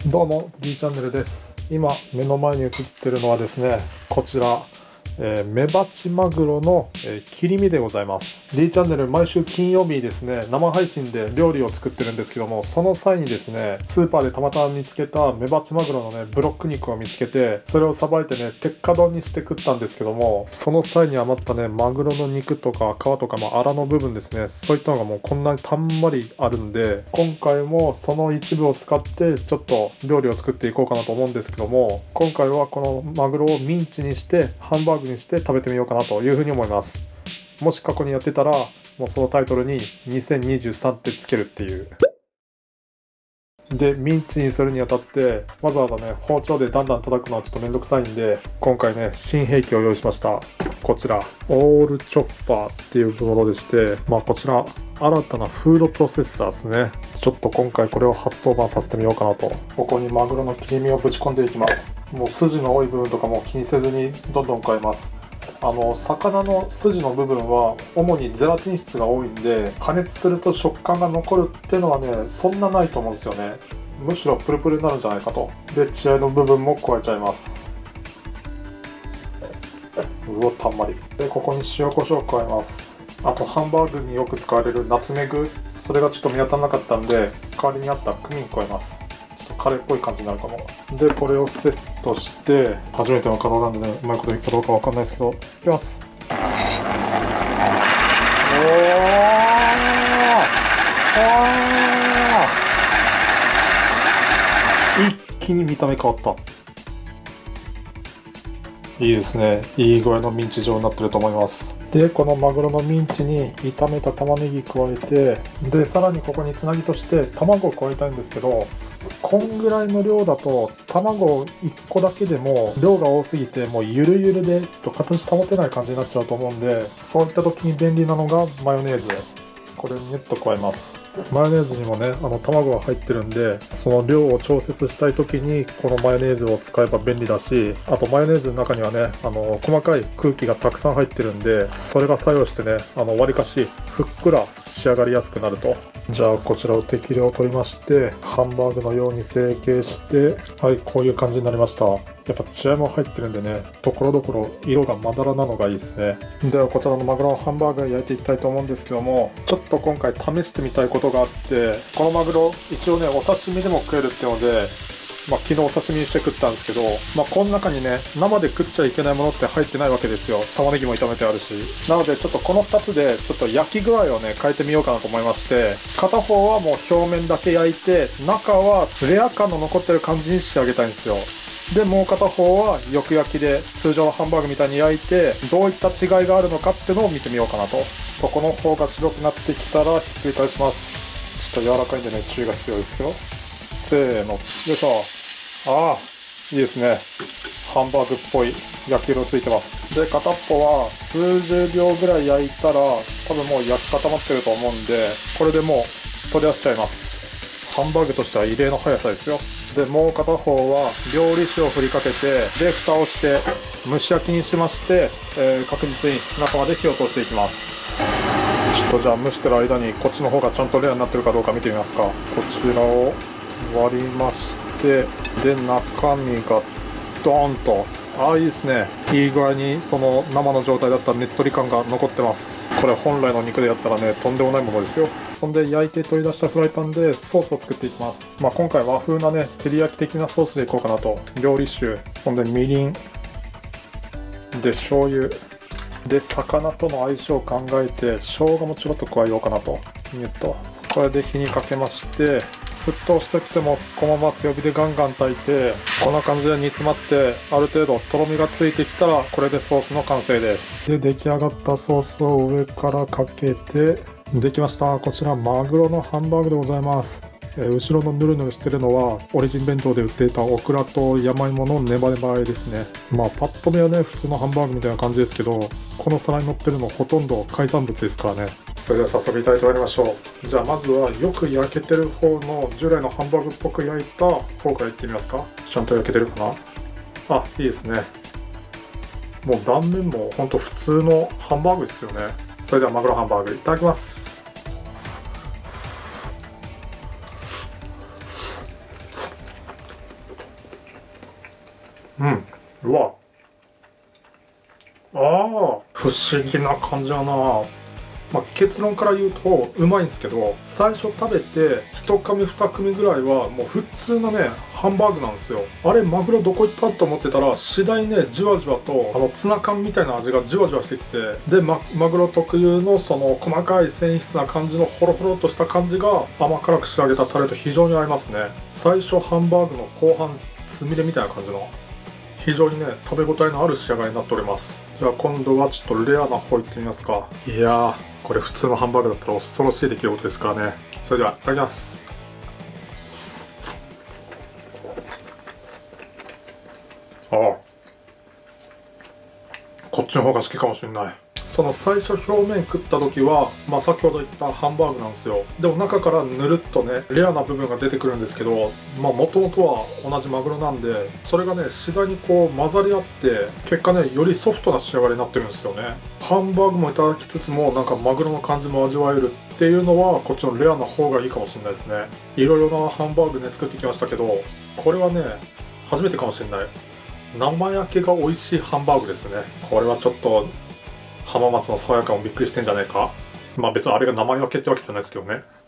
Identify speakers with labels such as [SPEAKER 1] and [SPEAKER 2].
[SPEAKER 1] どうも D チャンネルです。今目の前に映ってるのはですね、こちら、メバチマグロの、切り身でございます。 D チャンネル毎週金曜日にですね、生配信で料理を作ってるんですけども、その際にですね、スーパーでたまたま見つけたメバチマグロのねブロック肉を見つけて、それをさばいてね鉄火丼にして食ったんですけども、その際に余ったねマグロの肉とか皮とか、アラの部分ですね、そういったのがもうこんなにたんまりあるんで、今回もその一部を使ってちょっと料理を作っていこうかなと思うんですけども、今回はこのマグロをミンチにしてハンバーグにして食べてみようかなというふうに思います。もし過去にやってたら、もうそのタイトルに2023ってつけるっていう。で、ミンチにするにあたってわざわざね包丁でだんだん叩くのはちょっとめんどくさいんで、今回ね新兵器を用意しました。こちらオールチョッパーっていうものでして、こちら新たなフードプロセッサーですね。ちょっと今回これを初登板させてみようかなと。ここにマグロの切り身をぶち込んでいきます。もう筋の多い部分とかも気にせずにどんどん加えます。魚の筋の部分は主にゼラチン質が多いんで、加熱すると食感が残るっていうのはねそんなないと思うんですよね。むしろプルプルになるんじゃないかと。で、血合いの部分も加えちゃいます。うお、たんまりで、ここに塩コショウを加えます。あとハンバーグによく使われるナツメグ、それがちょっと見当たらなかったんで代わりにあったクミン加えます。ちょっとカレーっぽい感じになるかも。で、これをセットして、初めての稼働なんでね、うまいこといくかどうかわかんないですけど、いきます。一気に見た目変わった。いいですね。いい具合のミンチ状になってると思います。で、このマグロのミンチに炒めた玉ねぎ加えて、でさらにここにつなぎとして卵を加えたいんですけど、こんぐらいの量だと卵1個だけでも量が多すぎてもうゆるゆるでちょっと形保てない感じになっちゃうと思うんで、そういった時に便利なのがマヨネーズ。これにニュッと加えます。マヨネーズにもね卵が入ってるんで、その量を調節したい時にこのマヨネーズを使えば便利だし、あとマヨネーズの中にはね細かい空気がたくさん入ってるんで、それが作用してねわりかしふっくら仕上がりやすくなると。じゃあこちらを適量取りまして、ハンバーグのように成形して、はい、こういう感じになりました。やっぱ血合いも入ってるんでね、ところどころ色がまだらなのがいいですね。ではこちらのマグロのハンバーグを焼いていきたいと思うんですけども、ちょっと今回試してみたいことがあって、このマグロ一応ねお刺身でも食えるってので、昨日お刺身にして食ったんですけど、この中にね生で食っちゃいけないものって入ってないわけですよ。玉ねぎも炒めてあるし。なのでちょっとこの2つでちょっと焼き具合をね変えてみようかなと思いまして、片方はもう表面だけ焼いて、中はレア感の残ってる感じに仕上げたいんですよ。でもう片方はよく焼きで通常のハンバーグみたいに焼いて、どういった違いがあるのかっていうのを見てみようかなと。この方が白くなってきたらひっくり返します。ちょっと柔らかいんでね注意が必要ですよ。せーの、よいしょ。ああ、いいですね。ハンバーグっぽい焼き色ついてます。で、片っぽは数十秒ぐらい焼いたら多分もう焼き固まってると思うんで、これでもう取り出しちゃいます。ハンバーグとしては異例の速さですよ。で、もう片方は料理酒を振りかけて、で蓋をして蒸し焼きにしまして、確実に中まで火を通していきます。ちょっとじゃあ蒸してる間にこっちの方がちゃんとレアになってるかどうか見てみますか。こちらを割りまして、で中身がドーンと、いいですね。いい具合にその生の状態だったねっとり感が残ってます。これ本来の肉でやったらねとんでもないものですよ。そんで焼いて取り出したフライパンでソースを作っていきます。今回和風なね照り焼き的なソースでいこうかなと。料理酒、そんでみりんで醤油で、魚との相性を考えて生姜もちょろっと加えようかなと。ニュッとこれで火にかけまして、沸騰してきてもこのまま強火でガンガン炊いて、こんな感じで煮詰まってある程度とろみがついてきたらこれでソースの完成です。で、出来上がったソースを上からかけて、できました。こちらマグロのハンバーグでございます。後ろのヌルヌルしてるのはオリジン弁当で売っていたオクラと山芋のネバネバ和えですね。パッと見はね普通のハンバーグみたいな感じですけど、この皿に乗ってるのほとんど海産物ですからね。それでは早速いただいてまいりましょう。じゃあまずはよく焼けてる方の従来のハンバーグっぽく焼いた方からいってみますか。ちゃんと焼けてるかな。いいですね。もう断面もほんと普通のハンバーグですよね。それではマグロハンバーグいただきます。 うん、うわ、ああ、不思議な感じだな。まあ、結論から言うとうまいんですけど、最初食べて1噛み2噛みぐらいはもう普通のねハンバーグなんですよ。あれマグロどこ行ったと思ってたら、次第ねじわじわとツナ缶みたいな味がじわじわしてきて、で、マグロ特有のその細かい繊維質な感じのホロホロとした感じが甘辛く仕上げたタレと非常に合いますね。最初ハンバーグの後半つみれみたいな感じの非常にね食べ応えのある仕上がりになっております。じゃあ今度はちょっとレアな方いってみますか。いやー、これ普通のハンバーグだったら恐ろしい出来事ですからね。それではいただきます。ああ、こっちの方が好きかもしれない。その最初表面食った時は、先ほど言ったハンバーグなんですよ。でも中からぬるっとねレアな部分が出てくるんですけど、もともとは同じマグロなんで、それがね次第にこう混ざり合って結果ねよりソフトな仕上がりになってるんですよね。ハンバーグもいただきつつもなんかマグロの感じも味わえるっていうのは、こっちのレアな方がいいかもしれないですね。いろいろなハンバーグね作ってきましたけど、これはね初めてかもしれない。生焼けが美味しいハンバーグですね。これはちょっと浜松の爽やかもびっくりしてんじゃないか。別にあれが生焼けってわけじゃないですけどね。